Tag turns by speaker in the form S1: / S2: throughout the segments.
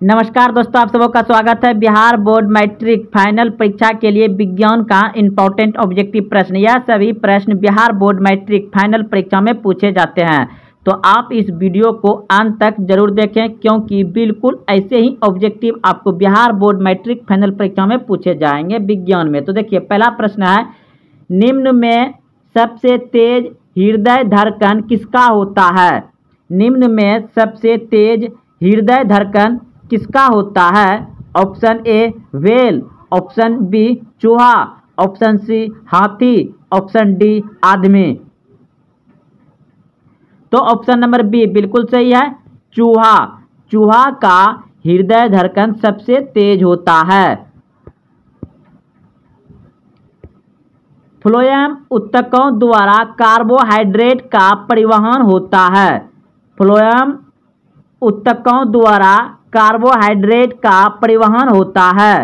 S1: नमस्कार दोस्तों, आप सबों का स्वागत है। बिहार बोर्ड मैट्रिक फाइनल परीक्षा के लिए विज्ञान का इम्पोर्टेंट ऑब्जेक्टिव प्रश्न। यह सभी प्रश्न बिहार बोर्ड मैट्रिक फाइनल परीक्षा में पूछे जाते हैं, तो आप इस वीडियो को अंत तक जरूर देखें, क्योंकि बिल्कुल ऐसे ही ऑब्जेक्टिव आपको बिहार बोर्ड मैट्रिक फाइनल परीक्षा में पूछे जाएंगे विज्ञान में। तो देखिए, पहला प्रश्न है, निम्न में सबसे तेज हृदय धड़कन किसका होता है? निम्न में सबसे तेज हृदय धड़कन किसका होता है? Option A whale, option B चूहा, ऑप्शन सी हाथी, ऑप्शन डी आदमी। तो ऑप्शन नंबर बी बिल्कुल सही है, चूहा। चूहा का हृदय धड़कन सबसे तेज होता है। फ्लोएम ऊतकों द्वारा कार्बोहाइड्रेट का परिवहन होता है। फ्लोएम ऊतकों द्वारा कार्बोहाइड्रेट का परिवहन होता है।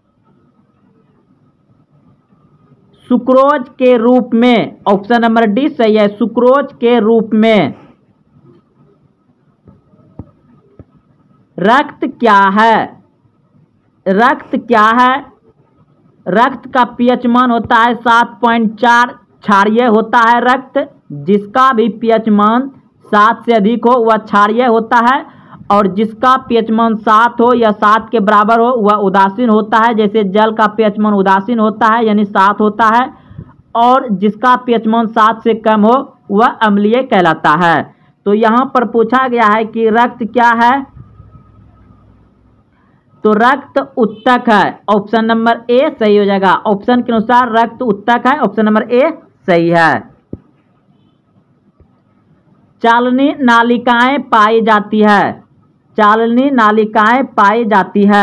S1: सुक्रोज के रूप में, ऑप्शन नंबर डी सही है, सुक्रोज के रूप में। रक्त क्या है? रक्त क्या है? रक्त का पीएच मान होता है 7.4। क्षारीय होता है रक्त। जिसका भी पीएच मान 7 से अधिक हो वह क्षारीय होता है, और जिसका पीएच मान 7 हो या 7 के बराबर हो वह उदासीन होता है। जैसे जल का पीएच मान उदासीन होता है, यानी 7 होता है, और जिसका पीएच मान 7 से कम हो वह अम्लीय कहलाता है। तो यहाँ पर पूछा गया है कि रक्त क्या है, तो रक्त ऊतक है। ऑप्शन नंबर ए सही हो जाएगा। ऑप्शन के अनुसार रक्त ऊतक है, ऑप्शन नंबर ए सही है। चालनी नालिकाएं पाई जाती है। चालनी नालिकाएं पाई जाती है।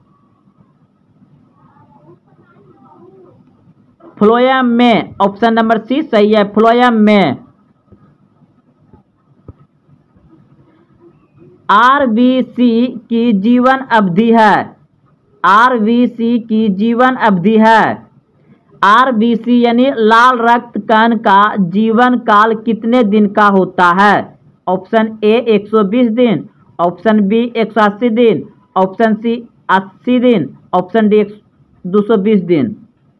S1: फ्लोएम में, ऑप्शन नंबर सी सही है, फ्लोएम में। आरबीसी की जीवन अवधि है। आरबीसी की जीवन अवधि है। आरबीसी यानी लाल रक्त कण का जीवन काल कितने दिन का होता है? ऑप्शन ए 120 दिन, ऑप्शन बी 180 दिन, ऑप्शन सी 80 दिन, ऑप्शन डी 220 दिन।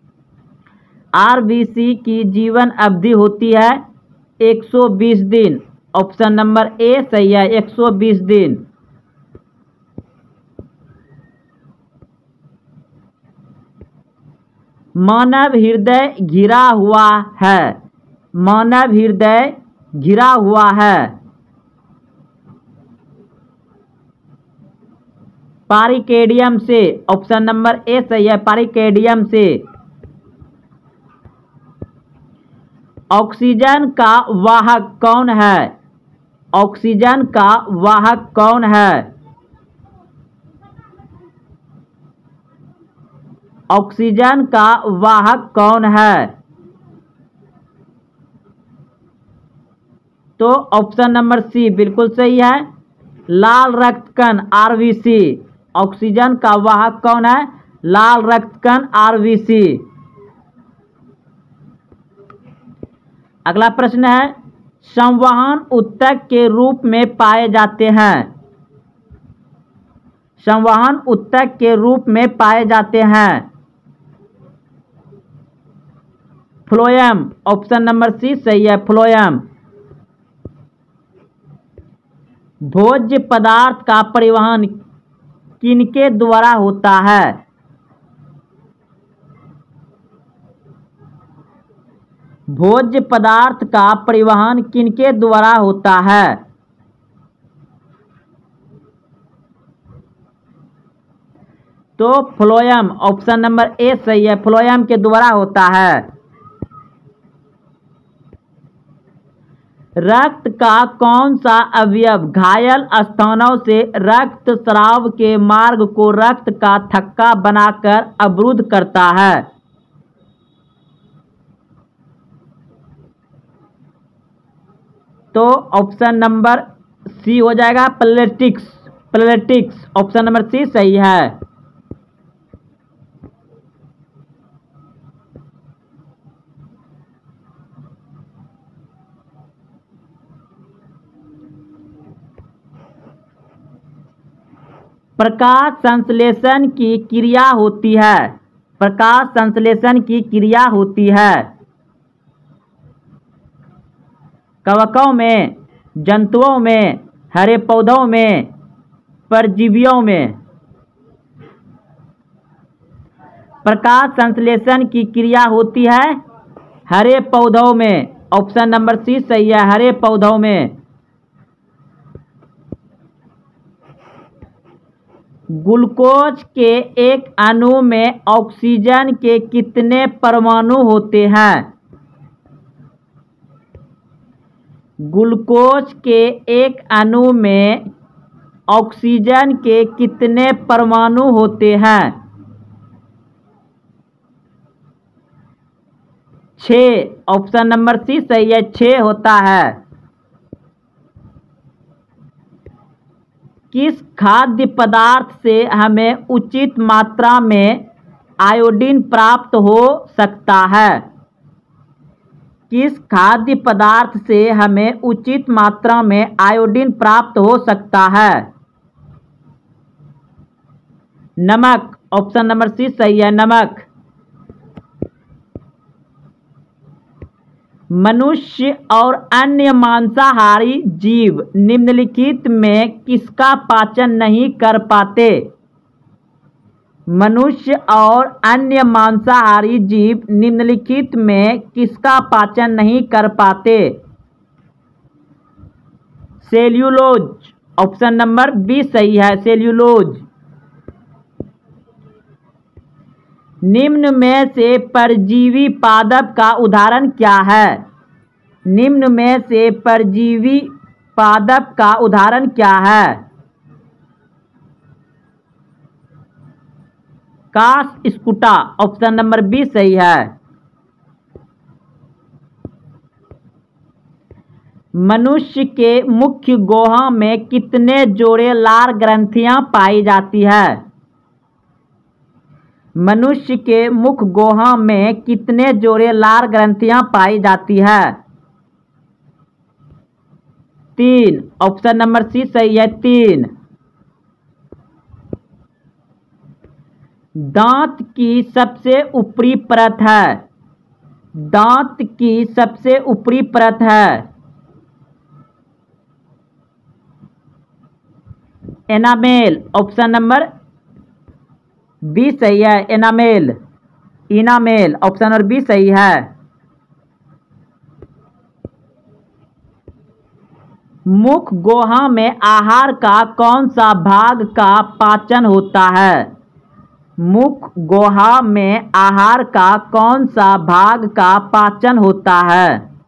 S1: आरबीसी की जीवन अवधि होती है 120 दिन। ऑप्शन नंबर ए सही है, 120 दिन। मानव हृदय घिरा हुआ है। मानव हृदय घिरा हुआ है। पारिकेडियम से, ऑप्शन नंबर ए सही है, पारिकेडियम से। ऑक्सीजन का वाहक कौन है? ऑक्सीजन का वाहक कौन है? ऑक्सीजन का वाहक कौन है? तो ऑप्शन नंबर सी बिल्कुल सही है, लाल रक्त कण आरबीसी। ऑक्सीजन का वाहक कौन है? लाल रक्त कण आरबीसी। अगला प्रश्न है, संवहन ऊतक के रूप में पाए जाते हैं। संवहन ऊतक के रूप में पाए जाते हैं। फ्लोएम, ऑप्शन नंबर सी सही है, फ्लोएम। भोज्य पदार्थ का परिवहन किनके द्वारा होता है? भोज्य पदार्थ का परिवहन किनके द्वारा होता है? तो फ्लोएम, ऑप्शन नंबर ए सही है, फ्लोएम के द्वारा होता है। रक्त का कौन सा अवयव घायल स्थानों से रक्त स्राव के मार्ग को रक्त का थक्का बनाकर अवरुद्ध करता है? तो ऑप्शन नंबर सी हो जाएगा, प्लेटिक्स। प्लेटिक्स, ऑप्शन नंबर सी सही है। प्रकाश संश्लेषण की क्रिया होती है। प्रकाश संश्लेषण की क्रिया होती है कवकों में, जंतुओं में, हरे पौधों में, परजीवियों में। प्रकाश संश्लेषण की क्रिया होती है हरे पौधों में। ऑप्शन नंबर सी सही है, हरे पौधों में। ग्लूकोज के एक अणु में ऑक्सीजन के कितने परमाणु होते हैं? ग्लूकोज के एक अणु में ऑक्सीजन के कितने परमाणु होते हैं? 6। ऑप्शन नंबर सी सही है, 6 होता है। किस खाद्य पदार्थ से हमें उचित मात्रा में आयोडीन प्राप्त हो सकता है? किस खाद्य पदार्थ से हमें उचित मात्रा में आयोडीन प्राप्त हो सकता है? नमक। ऑप्शन नंबर सी सही है, नमक। मनुष्य और अन्य मांसाहारी जीव निम्नलिखित में किसका पाचन नहीं कर पाते? मनुष्य और अन्य मांसाहारी जीव निम्नलिखित में किसका पाचन नहीं कर पाते? सेल्यूलोज। ऑप्शन नंबर बी सही है, सेल्यूलोज। निम्न में से परजीवी पादप का उदाहरण क्या है? निम्न में से परजीवी पादप का उदाहरण क्या है? Cuscuta. Option number B सही है। मनुष्य के मुख्य गुहा में कितने जोड़े लार ग्रंथियां पाई जाती है? मनुष्य के मुख गुहा में कितने जोड़े लार ग्रंथियां पाई जाती है? 3। ऑप्शन नंबर सी सही है, 3। दांत की सबसे ऊपरी परत है। दांत की सबसे ऊपरी परत है एनामेल। ऑप्शन नंबर बी सही है, enamel. Enamel. Option number B सही है। मुख गुहा में आहार का कौन सा भाग का पाचन होता है? मुख गुहा में आहार का कौन सा भाग का पाचन होता है?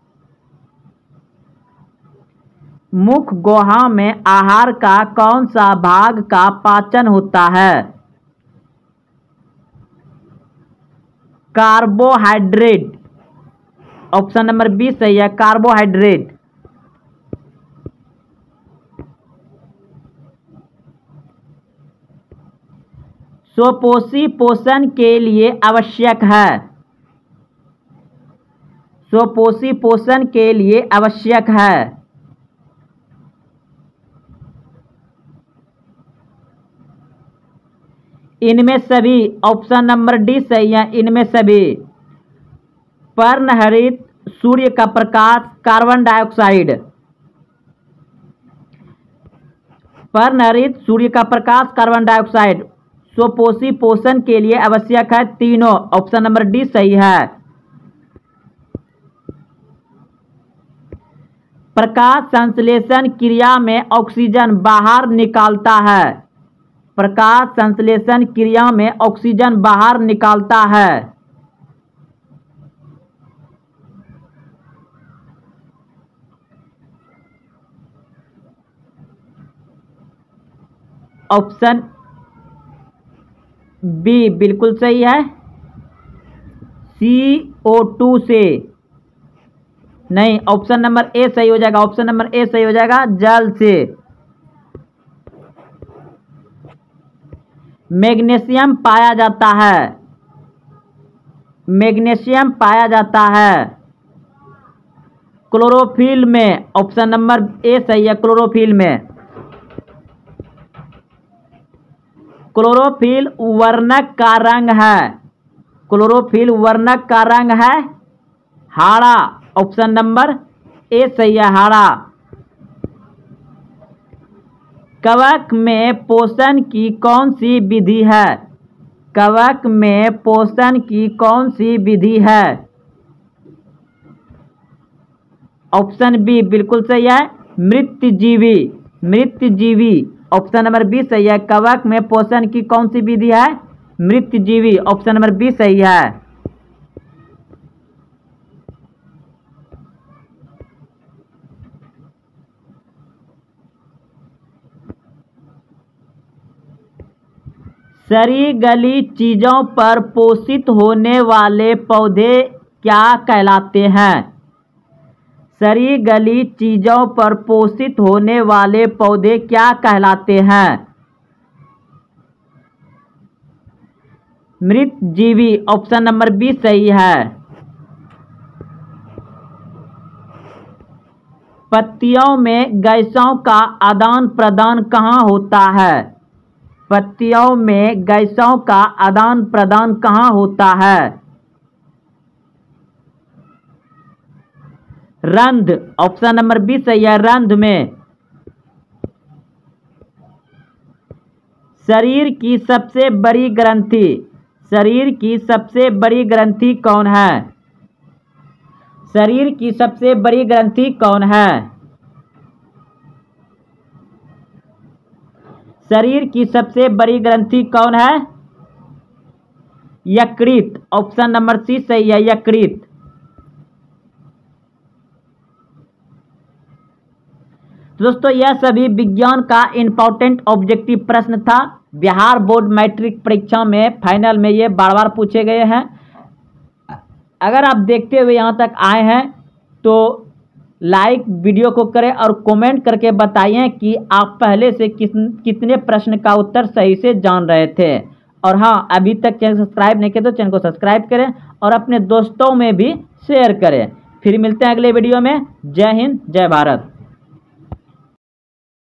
S1: मुख गुहा में आहार का कौन सा भाग का पाचन होता है? कार्बोहाइड्रेट। ऑप्शन नंबर बी सही है, कार्बोहाइड्रेट। स्वपोषी पोषण के लिए आवश्यक है। स्वपोषी पोषण के लिए आवश्यक है। इनमें सभी। ऑप्शन नंबर डी सही है, इनमें सभी। पर्णहरित सूर्य का प्रकाश, कार्बन डाइऑक्साइड। पर्णहरित सूर्य का प्रकाश, कार्बन डाइऑक्साइड स्वपोषी पोषण के लिए आवश्यक है, तीनों। ऑप्शन नंबर डी सही है। प्रकाश संश्लेषण क्रिया में ऑक्सीजन बाहर निकालता है। प्रकाश संश्लेषण क्रिया में ऑक्सीजन बाहर निकालता है। ऑप्शन बी बिल्कुल सही है, CO2 से। नहीं, ऑप्शन नंबर ए सही हो जाएगा। ऑप्शन नंबर ए सही हो जाएगा, जल से। मैग्नीशियम पाया जाता है। मैग्नीशियम पाया जाता है क्लोरोफिल में। ऑप्शन नंबर ए सही है, क्लोरोफिल में। क्लोरोफिल वर्णक का रंग है, क्लोरोफिल वर्णक का रंग है हरा। ऑप्शन नंबर ए सही है, हरा। कवक में पोषण की कौन सी विधि है? कवक में पोषण की कौन सी विधि है? ऑप्शन बी बिल्कुल सही है, मृतजीवी, मृतजीवी। ऑप्शन नंबर बी सही है। कवक में पोषण की कौन सी विधि है? मृतजीवी। ऑप्शन नंबर बी सही है। सरीगली चीजों पर पोषित होने वाले पौधे क्या कहलाते हैं? सरीगली चीजों पर पोषित होने वाले पौधे क्या कहलाते हैं? मृतजीवी। ऑप्शन नंबर बी सही है। पत्तियों में गैसों का आदान प्रदान कहाँ होता है? पत्तियों में गैसों का आदान प्रदान कहाँ होता है? रंध्र। ऑप्शन नंबर बी सही है, रंध्र में। शरीर की सबसे बड़ी ग्रंथि, शरीर की सबसे बड़ी ग्रंथि कौन है? शरीर की सबसे बड़ी ग्रंथि कौन है? शरीर की सबसे बड़ी ग्रंथि कौन है? यकृत। ऑप्शन नंबर सी सही है, यकृत। दोस्तों यह सभी विज्ञान का इम्पोर्टेंट ऑब्जेक्टिव प्रश्न था। बिहार बोर्ड मैट्रिक परीक्षा में फाइनल में ये बार बार पूछे गए हैं। अगर आप देखते हुए यहाँ तक आए हैं तो लाइक वीडियो को करें और कमेंट करके बताइए कि आप पहले से कितने प्रश्न का उत्तर सही से जान रहे थे। और हाँ, अभी तक चैनल सब्सक्राइब नहीं किया तो चैनल को सब्सक्राइब करें और अपने दोस्तों में भी शेयर करें। फिर मिलते हैं अगले वीडियो में। जय हिंद, जय भारत।